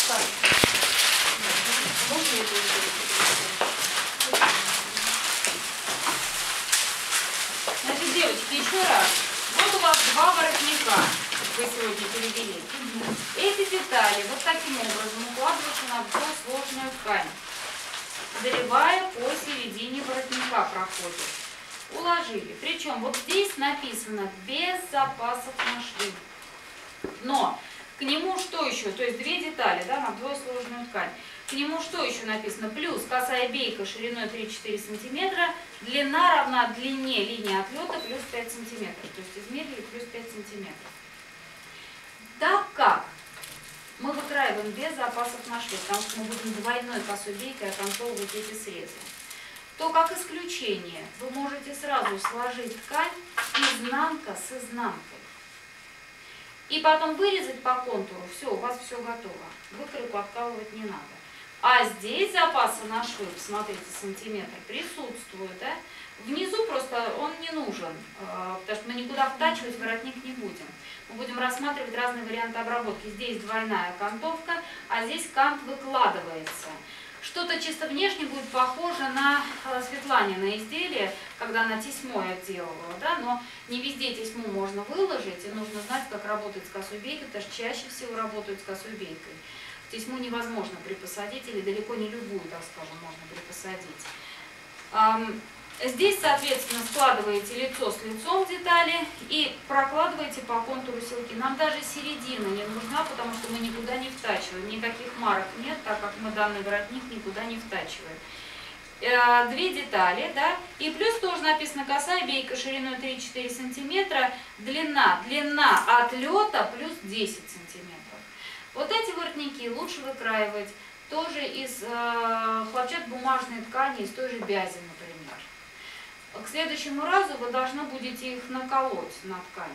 Значит, девочки, еще раз. Вот у вас два воротника. Вы сегодня перевели. Эти детали вот таким образом укладываются на двусложную ткань. Заливая по середине воротника проходит. Уложили. Причем вот здесь написано без запасов на швы. Но к нему что еще? То есть две детали, да, на двусложную ткань. К нему что еще написано? Плюс косая бейка шириной 3-4 см, длина равна длине линии отлета плюс 5 см. То есть измерили плюс 5 см. Так как мы выкраиваем без запасов на швы, потому что мы будем двойной косой бейкой окантовывать эти срезы, то как исключение вы можете сразу сложить ткань изнанка с изнанкой. И потом вырезать по контуру, все, у вас все готово. Выкройку откалывать не надо. А здесь запасы на швы, посмотрите, сантиметр присутствуют, да? Внизу просто он не нужен, потому что мы никуда втачивать воротник не будем. Мы будем рассматривать разные варианты обработки. Здесь двойная окантовка, а здесь кант выкладывается. Что-то чисто внешне будет похоже на Светланина изделие, когда она тесьмой отделывала, да? Но не везде тесьму можно выложить, и нужно знать, как работать с косой бейкой, потому что чаще всего работают с косой бейкой. Тесьму невозможно припосадить, или далеко не любую, так скажем, можно припосадить. Здесь, соответственно, складываете лицо с лицом детали и прокладываете по контуру силки. Нам даже середина не нужна, потому что мы никуда не втачиваем. Никаких марок нет, так как мы данный воротник никуда не втачиваем. Две детали, да, и плюс тоже написано косая бейка шириной 3-4 см, длина отлета плюс 10 см. Вот эти воротники лучше выкраивать тоже из хлопчатобумажной ткани, из той же бязи, например. К следующему разу вы должны будете их наколоть на ткань.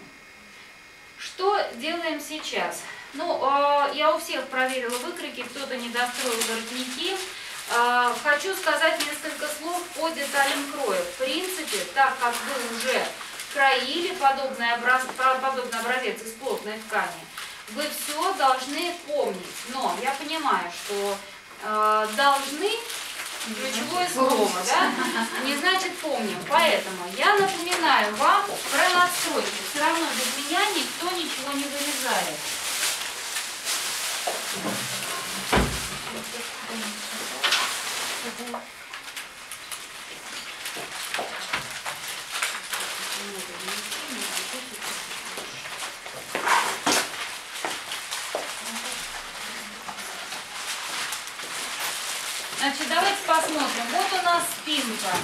Что делаем сейчас? Ну, я у всех проверила выкройки, кто-то не достроил воротники. Хочу сказать несколько слов по деталям кроя. В принципе, так как вы уже кроили подобный образец из плотной ткани, вы все должны помнить. Но я понимаю, что должны, ключевое слово, да, не значит помним. Поэтому я напоминаю вам про настройки. Все равно без меня никто ничего не вырезает. Значит, давайте посмотрим. Вот у нас спинка.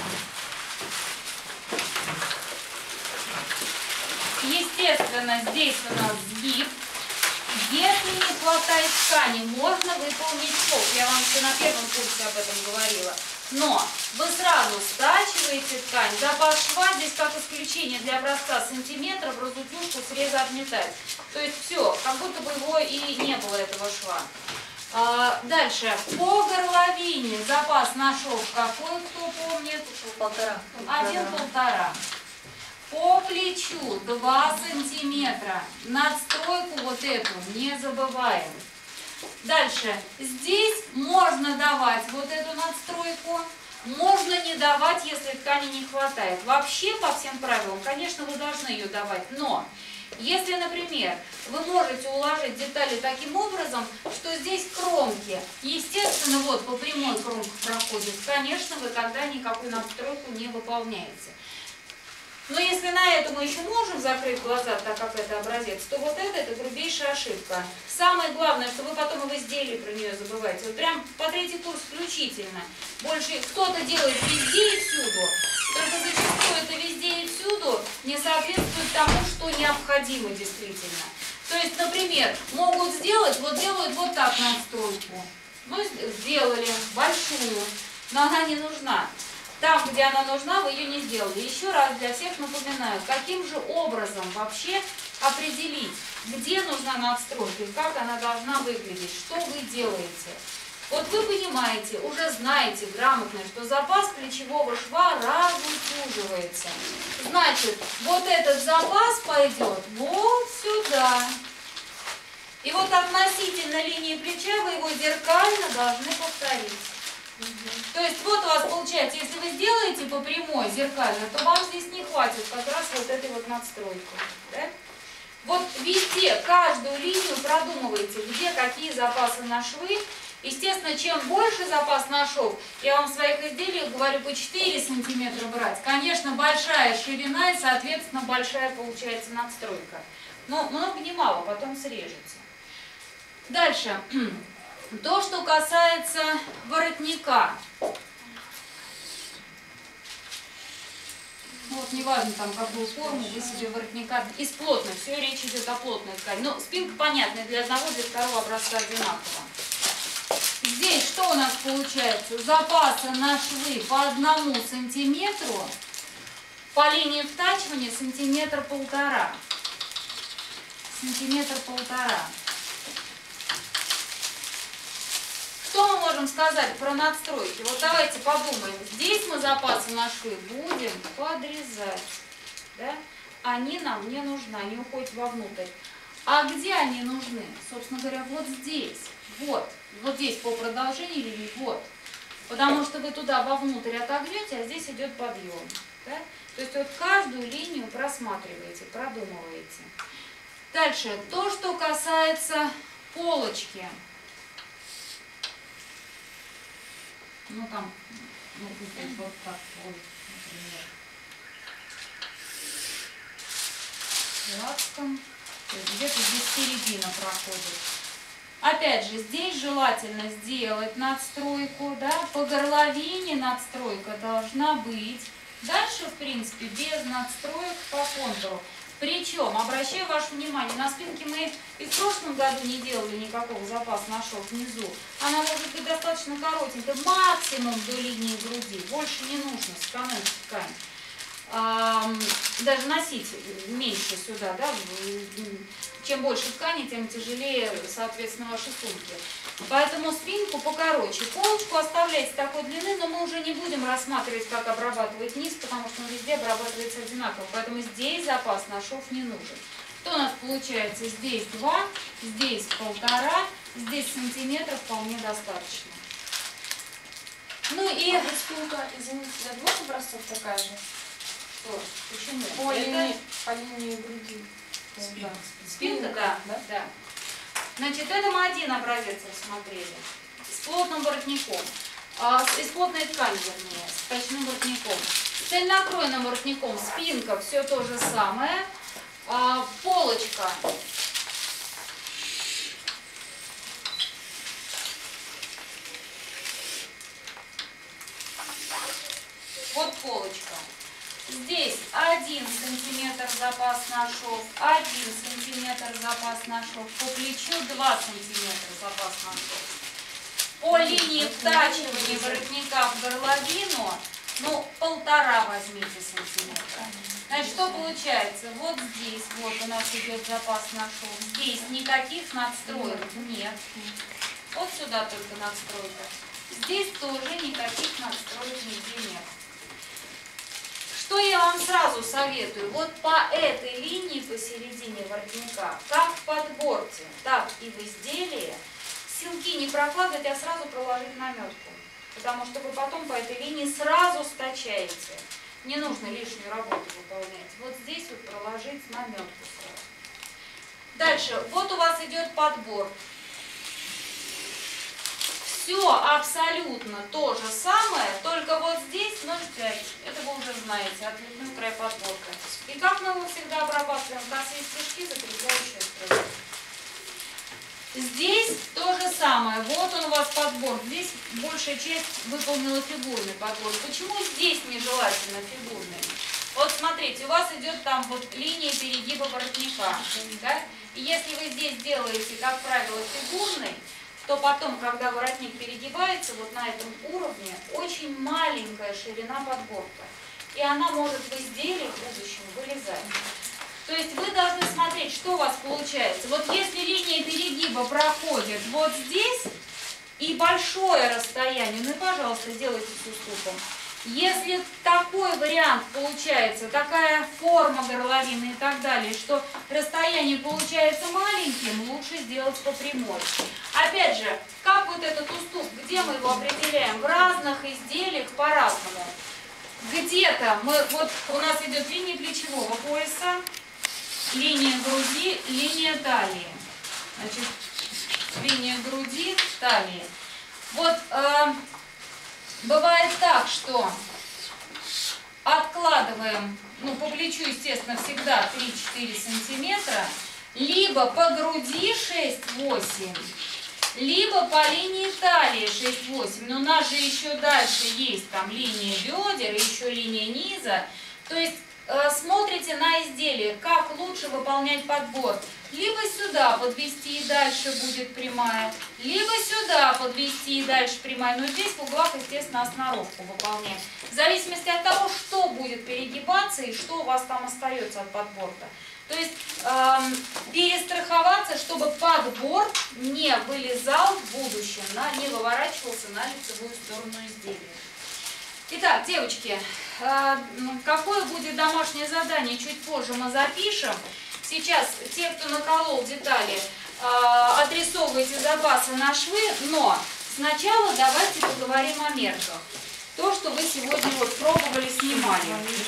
Естественно, здесь у нас сгиб. Если не хватает ткани, можно выполнить шов. Я вам еще на первом курсе об этом говорила. Но вы сразу стачиваете ткань. Запас шва здесь как исключение для образца сантиметров, разутюжку, среза отметать. То есть все, как будто бы его и не было этого шва. Дальше, по горловине запас на шов какой, кто помнит? 1,5. 1,5. По плечу 2 сантиметра. Надстройку вот эту не забываем. Дальше, здесь можно давать вот эту надстройку, можно не давать, если ткани не хватает. Вообще, по всем правилам, конечно, вы должны ее давать, но если, например, вы можете уложить детали таким образом, что здесь кромки, естественно, вот по прямой кромке проходит, конечно, вы тогда никакую надстройку не выполняете. Но если на это мы еще можем закрыть глаза, так как это образец, то вот это грубейшая ошибка. Самое главное, что вы потом и в изделии про нее забываете. Вот прям по 3-й курс включительно. Больше кто-то делает везде и всюду. Только зачастую это везде и всюду не соответствует тому, что необходимо действительно. То есть, например, могут сделать, вот делают вот так надстройку. Ну, сделали большую, но она не нужна. Там, где она нужна, вы ее не сделали. Еще раз для всех напоминаю, каким же образом вообще определить, где нужна надстройка и как она должна выглядеть, что вы делаете. Вот вы понимаете, уже знаете грамотно, что запас плечевого шва разутюживается. Значит, вот этот запас пойдет вот сюда. И вот относительно линии плеча вы его зеркально должны повторить. То есть вот у вас получается, если вы сделаете по прямой зеркально, то вам здесь не хватит как раз вот этой вот надстройки. Да? Вот везде, каждую линию продумывайте, где какие запасы на швы. Естественно, чем больше запас на шов, я вам в своих изделиях говорю по 4 сантиметра брать. Конечно, большая ширина и, соответственно, большая получается надстройка. Но много не мало, потом срежете. Дальше. То, что касается воротника. Вот, неважно, там, какую форму вы себе воротника. Из плотной, все, речь идет о плотной ткани. Но спинка понятная, для одного, для второго образца одинаково. Здесь что у нас получается? Запасы на швы по 1 сантиметру, по линии втачивания сантиметр полтора. Сантиметр полтора. Что мы можем сказать про надстройки? Вот давайте подумаем. Здесь мы запасы на швы будем подрезать. Да? Они нам не нужны, они уходят вовнутрь. А где они нужны? Собственно говоря, вот здесь. Вот. Вот здесь по продолжению линии. Вот. Потому что вы туда вовнутрь отогнете, а здесь идет подъем. Да? То есть вот каждую линию просматриваете, продумываете. Дальше. То, что касается полочки. Ну там, вот так вот, например. Лацком. Где-то здесь середина проходит. Опять же, здесь желательно сделать надстройку, да, по горловине надстройка должна быть. Дальше, в принципе, без надстроек по контуру. Причем, обращаю ваше внимание, на спинке мы и в прошлом году не делали никакого запаса на шов внизу. Она может быть достаточно коротенькая, максимум до линии груди. Больше не нужно сэкономить ткань. Даже носить меньше сюда, да, чем больше ткани, тем тяжелее, соответственно, ваши сумки. Поэтому спинку покороче. Полочку оставляйте такой длины, но мы уже не будем рассматривать, как обрабатывать низ, потому что он везде обрабатывается одинаково. Поэтому здесь запас на шов не нужен. Что у нас получается? Здесь 2, здесь 1,5, здесь сантиметров вполне достаточно. Ну и спинка, извините, для 2 образцов такая же? Что? Почему? По линии груди. Спинка, да. Значит, это мы один образец рассмотрели. С плотным воротником. Из плотной ткани, вернее, с точным воротником. С цельнокроенным воротником спинка все то же самое. Полочка. Вот полочка. Здесь 1 сантиметр запас на шов, 1 сантиметр запас на шов, по плечу 2 сантиметра запас на шов. По линии втачивания воротника в горловину, ну, 1,5 возьмите сантиметра. Значит, что получается? Вот здесь вот у нас идет запас на шов, здесь никаких надстроек нет. Вот сюда только надстройка. Здесь тоже никаких надстроек нигде нет. Что я вам сразу советую? Вот по этой линии посередине воротника, как в подборке, так и в изделии, силки не прокладывать, а сразу проложить наметку. Потому что вы потом по этой линии сразу стачаете. Не нужно лишнюю работу выполнять. Вот здесь вот проложить наметку сразу. Дальше. Вот у вас идет подбор. Все абсолютно то же самое, только вот здесь 0,5. Это вы уже знаете, отливной край подборка. И как мы его всегда обрабатываем? Косые стежки, закрепляющая строчка. Здесь то же самое. Вот он у вас подбор. Здесь большая часть выполнила фигурный подбор. Почему здесь нежелательно фигурный? Вот смотрите, у вас идет там вот линия перегиба воротника. Да? И если вы здесь делаете, как правило, фигурный, то потом, когда воротник перегибается, вот на этом уровне очень маленькая ширина подборка. И она может в изделии в будущем вылезать. То есть вы должны смотреть, что у вас получается. Вот если линия перегиба проходит вот здесь, и большое расстояние, ну и, пожалуйста, сделайте с уступом. Если такой вариант получается, такая форма горловины и так далее, что расстояние получается маленьким, лучше сделать по прямой. Опять же, как вот этот уступ, где мы его определяем? В разных изделиях по-разному. Где-то вот у нас идет линия плечевого пояса, линия груди, линия талии. Значит, линия груди, талии. Вот бывает так, что откладываем, по плечу, естественно, всегда 3-4 сантиметра, либо по груди 6-8, либо по линии талии 6-8. Но у нас же еще дальше есть там линия бедер, еще линия низа. То есть смотрите на изделие, как лучше выполнять подбор. Либо сюда подвести и дальше будет прямая, либо сюда подвести и дальше прямая. Но здесь в углах, естественно, основку выполняем. В зависимости от того, что будет перегибаться и что у вас там остается от подборта. То есть перестраховаться, чтобы подбор не вылезал в будущем, не выворачивался на лицевую сторону изделия. Итак, девочки, какое будет домашнее задание, чуть позже мы запишем. Сейчас те, кто наколол детали, отрисовывайте запасы на швы, но сначала давайте поговорим о мерках. То, что вы сегодня вот пробовали, снимали.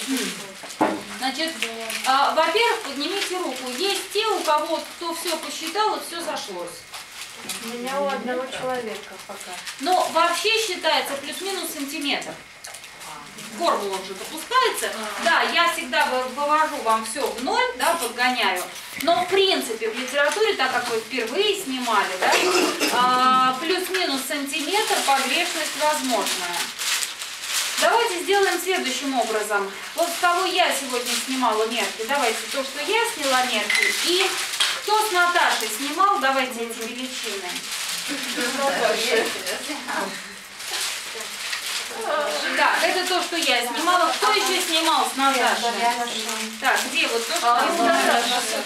Значит, во-первых, поднимите руку. Есть те, у кого кто все посчитал и все сошлось. У меня у одного человека пока. Но вообще считается плюс-минус сантиметр. Формула уже допускается. Да, я всегда вывожу вам все в ноль, да, подгоняю. Но в принципе в литературе, так как вы впервые снимали, да, плюс-минус сантиметр погрешность возможная. Давайте сделаем следующим образом. Вот с кого я сегодня снимала мерки, давайте то, что я сняла мерки, и кто с Наташей снимал, давайте эти величины. Да, это то, что я снимала. Кто еще снимал с Наташей? Так, где вот то, что я снимала?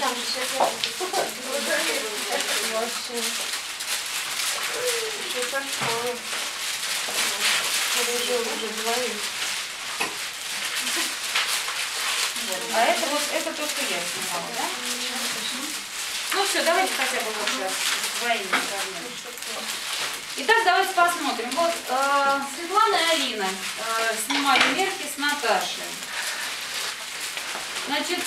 А это вот это то, что я снимала, да? Ну все, давайте хотя бы вот сейчас своими сравним. Итак, давайте посмотрим. Вот Светлана и Алина снимали мерки с Наташей. Значит,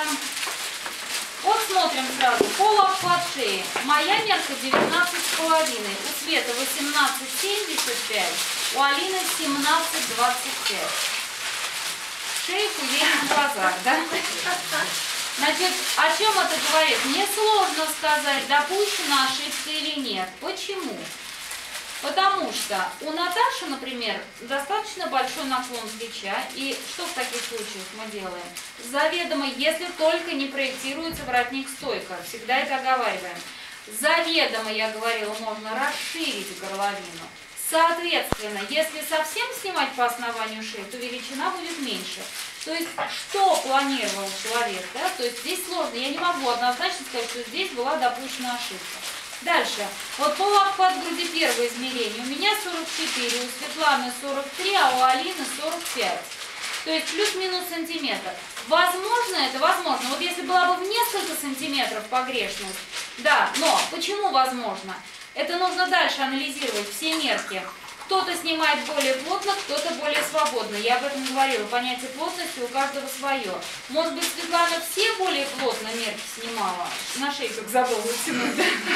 вот смотрим сразу. Полуобхват шеи. Моя мерка 19,5. У Светы 18,75. У Алины 17,25. Шейку ей в глазах, да? Значит, о чем это говорит? Мне сложно сказать, допущена ошибка или нет. Почему? Потому что у Наташи, например, достаточно большой наклон плеча. И что в таких случаях мы делаем? Заведомо, если только не проектируется воротник-стойка, всегда это оговариваем. Заведомо, я говорила, можно расширить горловину. Соответственно, если совсем снимать по основанию шеи, то величина будет меньше. То есть, что планировал человек, да? То есть, здесь сложно. Я не могу однозначно сказать, что здесь была допущена ошибка. Дальше. Вот полуобхват груди первое измерение. У меня 44, у Светланы 43, а у Алины 45. То есть, плюс-минус сантиметр. Возможно это? Возможно. Вот если была бы в несколько сантиметров погрешность, да, но почему возможно? Это нужно дальше анализировать все мерки. Кто-то снимает более плотно, кто-то более свободно. Я об этом говорила. Понятие плотности у каждого свое. Может быть, Светлана все более плотно мерки снимала? На шее как забыла вытянуть.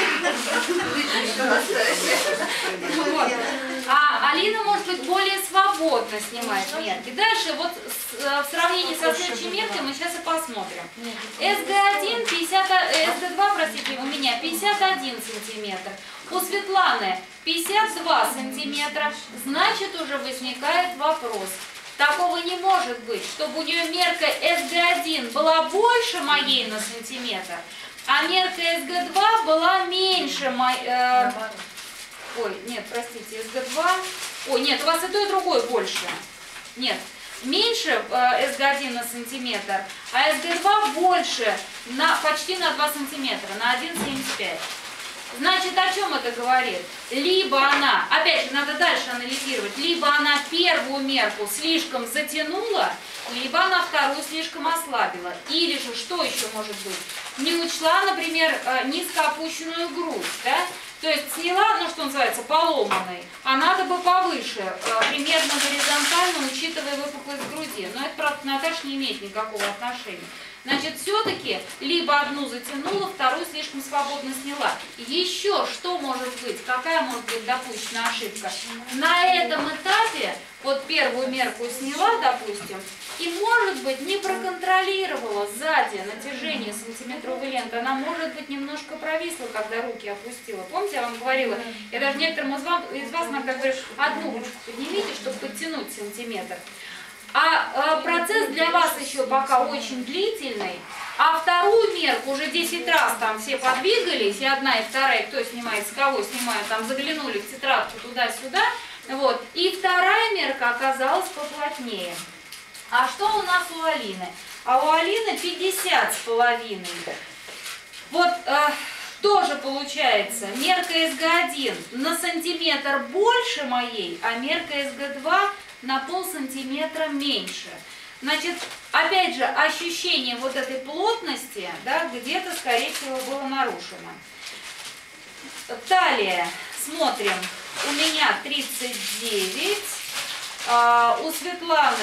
А Алина, может быть, более свободно снимает мерки. Дальше, вот в сравнении со следующей меркой мы сейчас и посмотрим. СГ1, СГ2, простите, у меня 51 сантиметр. У Светланы 52 сантиметра. Значит, уже возникает вопрос. Такого не может быть, чтобы у нее мерка СГ1 была больше моей на сантиметр, а мерка СГ2 была меньше моей... Ой, нет, простите, СГ2... Ой, нет, у вас и то, и другое больше. Нет, меньше СГ1 на сантиметр, а СГ2 больше почти на 2 сантиметра, на 1,75. Значит, о чем это говорит? Либо она, опять же, надо дальше анализировать, либо она первую мерку слишком затянула, либо она вторую слишком ослабила. Или же, что еще может быть? Не учла, например, низкоопущенную грудь, да? То есть сняла, ну что называется, поломанной, а надо бы повыше, примерно горизонтально, учитывая выпуклость груди. Но это, правда, к Наташе не имеет никакого отношения. Значит, все-таки либо одну затянула, вторую слишком свободно сняла. Еще что может быть? Какая может быть допущена ошибка? На этом этапе, вот первую мерку сняла, допустим, и, может быть, не проконтролировала сзади натяжение сантиметровой ленты. Она, может быть, немножко провисла, когда руки опустила. Помните, я вам говорила, я даже некоторым из вас иногда говорю, одну ручку поднимите, чтобы подтянуть сантиметр. А процесс для вас еще пока очень длительный, а вторую мерку уже 10 раз там все подвигались, и одна, и вторая, кто снимает, с кого снимают, там заглянули в тетрадку туда-сюда, вот, и вторая мерка оказалась поплотнее. А что у нас у Алины? А у Алины 50,5. Вот тоже получается, мерка СГ1 на сантиметр больше моей, а мерка СГ2 на полсантиметра меньше. Значит, опять же, ощущение вот этой плотности, да, где-то, скорее всего, было нарушено. Далее смотрим. У меня 39, у Светланы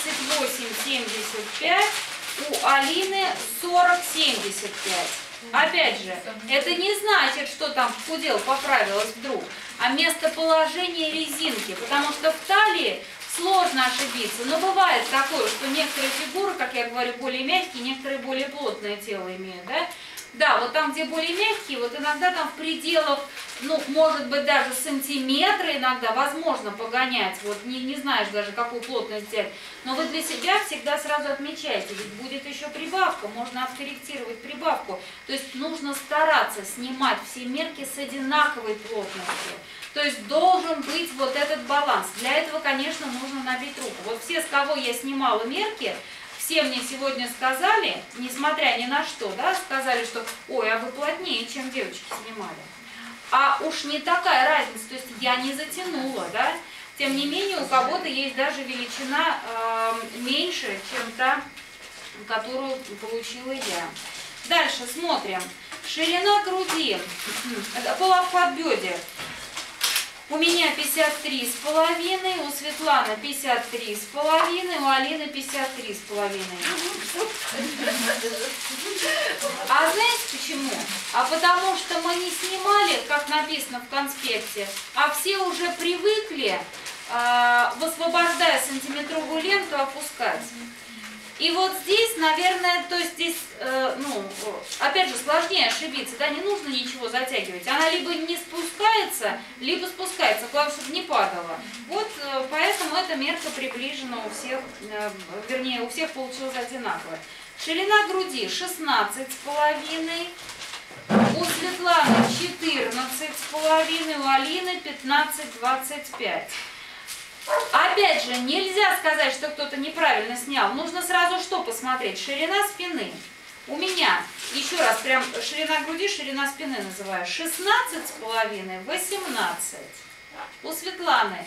38,75, у Алины 40,75. Опять же, это не значит, что там худел, поправилось вдруг, а местоположение резинки, потому что в талии сложно ошибиться, но бывает такое, что некоторые фигуры, как я говорю, более мягкие, некоторые более плотное тело имеют, да? Да, вот там, где более мягкие, вот иногда там в пределах, ну, может быть, даже сантиметра иногда возможно погонять, вот не знаешь даже, какую плотность взять, но вы для себя всегда сразу отмечаете, ведь будет еще прибавка, можно откорректировать прибавку, то есть нужно стараться снимать все мерки с одинаковой плотностью. То есть должен быть вот этот баланс. Для этого, конечно, нужно набить руку. Вот все, с кого я снимала мерки, все мне сегодня сказали, несмотря ни на что, да, сказали, что ой, а вы плотнее, чем девочки снимали. А уж не такая разница, то есть я не затянула, да. Тем не менее, у кого-то есть даже величина меньше, чем та, которую получила я. Дальше смотрим. Ширина груди, полуобхват бедер. У меня 53,5, у Светланы 53,5, у Алины 53,5. А знаете почему? А потому что мы не снимали, как написано в конспекте, а все уже привыкли, высвобождая сантиметровую ленту, опускать. И вот здесь, наверное, то есть здесь, ну, опять же, сложнее ошибиться, да, не нужно ничего затягивать. Она либо не спускается, либо спускается, главное, чтобы не падала. Вот поэтому эта мерка приближена у всех, вернее, у всех получилась одинаковая. Ширина груди 16,5, у Светланы 14,5, у Алины 15,25. Опять же, нельзя сказать, что кто-то неправильно снял. Нужно сразу что посмотреть? Ширина спины. У меня, еще раз, прям ширина груди, ширина спины называю. 16,5, 18. У Светланы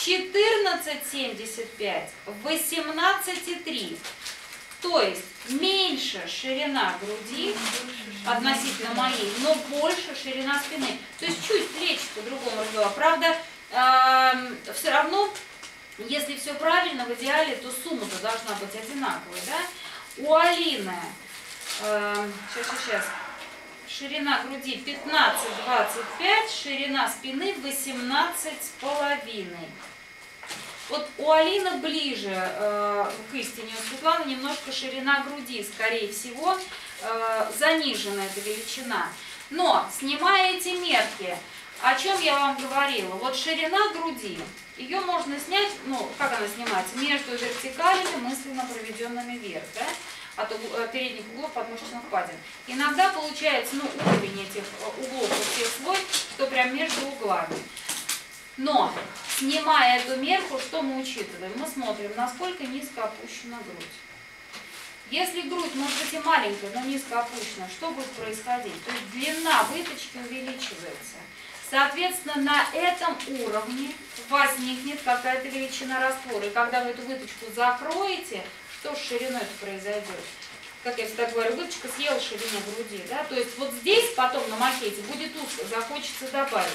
14,75, 18,3. То есть меньше ширина груди относительно моей, но больше ширина спины. То есть чуть плечи по-другому развела. Правда, все равно, если все правильно, в идеале, то сумма-то должна быть одинаковой, да? У Алины, сейчас, ширина груди 15,25, ширина спины 18,5. Вот у Алины ближе к истине, у Светланы немножко ширина груди, скорее всего, занижена эта величина. Но, снимая эти мерки, о чем я вам говорила? Вот ширина груди, ее можно снять, ну, как она снимается? Между вертикалями, мысленно проведенными вверх, да? От передних углов подмышечных впадин. Иногда получается, ну, уровень этих углов у всех свой, что прям между углами. Но, снимая эту мерку, что мы учитываем? Мы смотрим, насколько низко опущена грудь. Если грудь может быть и маленькая, но низко опущена, что будет происходить? То есть длина выточки увеличивается. Соответственно, на этом уровне возникнет какая-то величина раствора. И когда вы эту выточку закроете, что с шириной это произойдет? Как я всегда говорю, выточка съела ширину груди. Да? То есть вот здесь потом на макете будет узко, захочется добавить.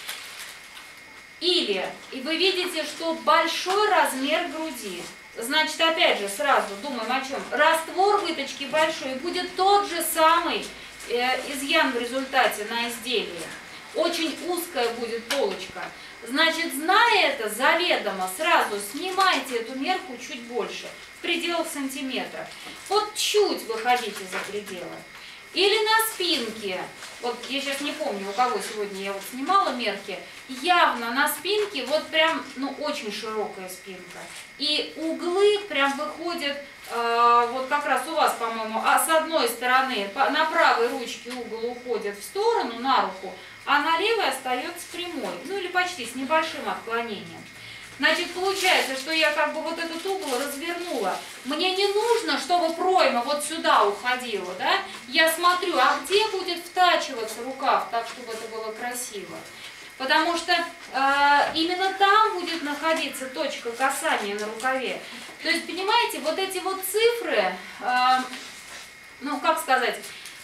Или, и вы видите, что большой размер груди. Значит, опять же, сразу думаем о чем. Раствор выточки большой, будет тот же самый изъян в результате на изделии. Очень узкая будет полочка. Значит, зная это, заведомо сразу снимайте эту мерку чуть больше, в пределах сантиметра. Вот чуть выходите за пределы. Или на спинке. Вот я сейчас не помню, у кого сегодня я вот снимала мерки. Явно на спинке вот прям, ну, очень широкая спинка. И углы прям выходят, вот как раз у вас, по-моему, с одной стороны на правой ручке угол уходит в сторону, на руку, а на левой остается прямой. Ну или почти, с небольшим отклонением. Значит, получается, что я как бы вот этот угол развернула. Мне не нужно, чтобы пройма вот сюда уходила, да? Я смотрю, а где будет втачиваться рукав, так, чтобы это было красиво. Потому что именно там будет находиться точка касания на рукаве. То есть, понимаете, вот эти вот цифры, ну, как сказать,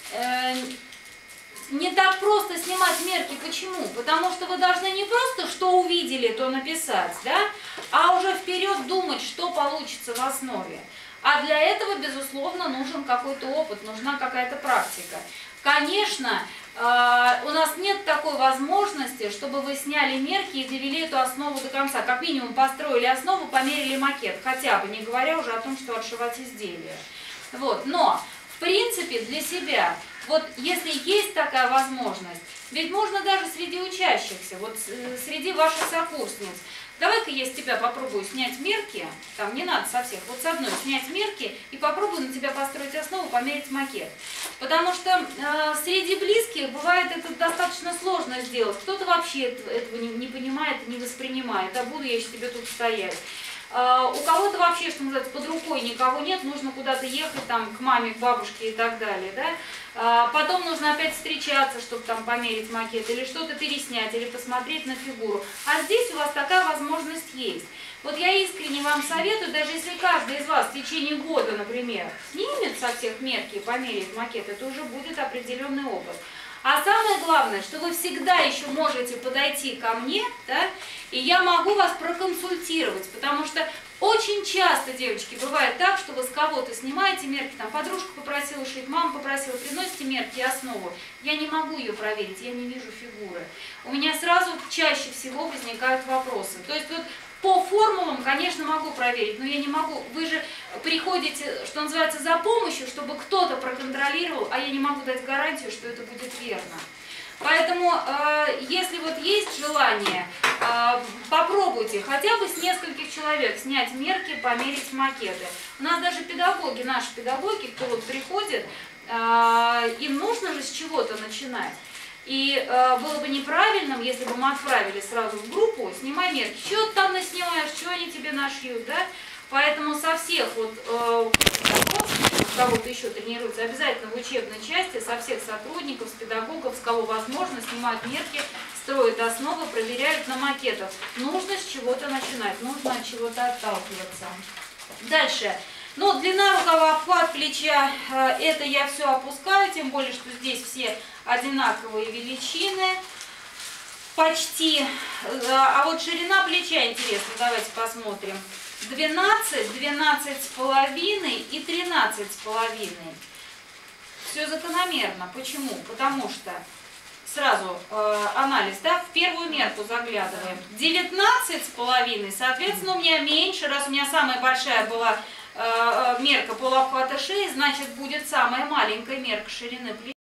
не так просто снимать мерки. Почему? Потому что вы должны не просто что увидели, то написать, да, а уже вперед думать, что получится в основе. А для этого, безусловно, нужен какой-то опыт, нужна какая-то практика. Конечно, у нас нет такой возможности, чтобы вы сняли мерки и довели эту основу до конца. Как минимум построили основу, померили макет, хотя бы, не говоря уже о том, что отшивать изделие. Вот. Но, в принципе, для себя, вот если есть такая возможность, ведь можно даже среди учащихся, вот среди ваших сокурсниц, давай-ка я с тебя попробую снять мерки, там не надо со всех, вот с одной снять мерки и попробую на тебя построить основу, померить макет. Потому что среди близких бывает это достаточно сложно сделать. Кто-то вообще этого не понимает, не воспринимает, а буду я еще тебе тут стоять. У кого-то вообще, что называется, под рукой никого нет, нужно куда-то ехать, там, к маме, к бабушке и так далее, да? Потом нужно опять встречаться, чтобы там померить макет, или что-то переснять, или посмотреть на фигуру. А здесь у вас такая возможность есть. Вот я искренне вам советую, даже если каждый из вас в течение года, например, снимет со всех мерки и померяет макет, это уже будет определенный опыт. А самое главное, что вы всегда еще можете подойти ко мне, да, и я могу вас проконсультировать, потому что очень часто, девочки, бывает так, что вы с кого-то снимаете мерки, там подружка попросила шить, мама попросила, приносите мерки и основу. Я не могу ее проверить, я не вижу фигуры. У меня сразу чаще всего возникают вопросы. То есть вот по формулам, конечно, могу проверить, но я не могу. Вы же приходите, что называется, за помощью, чтобы кто-то проконтролировал, а я не могу дать гарантию, что это будет верно. Поэтому, если вот есть желание, попробуйте хотя бы с нескольких человек снять мерки, померить макеты. У нас даже педагоги, наши педагоги, кто вот приходит, им нужно же с чего-то начинать. И было бы неправильным, если бы мы отправили сразу в группу, снимай мерки, что ты там наснимаешь, что они тебе нашьют, да? Поэтому со всех вот кого-то еще тренируется, обязательно в учебной части, со всех сотрудников, с педагогов, с кого возможно, снимают мерки, строят основы, проверяют на макетах. Нужно с чего-то начинать, нужно от чего-то отталкиваться. Дальше. Ну, длина рукава, обхват плеча, это я все опускаю, тем более, что здесь все одинаковые величины, почти. А вот ширина плеча, интересно, давайте посмотрим. 12, 12,5 и 13,5. Все закономерно. Почему? Потому что сразу анализ, да, в первую мерку заглядываем. 19,5, соответственно, у меня меньше, раз у меня самая большая была мерка полуобхвата шеи, значит, будет самая маленькая мерка ширины плеча.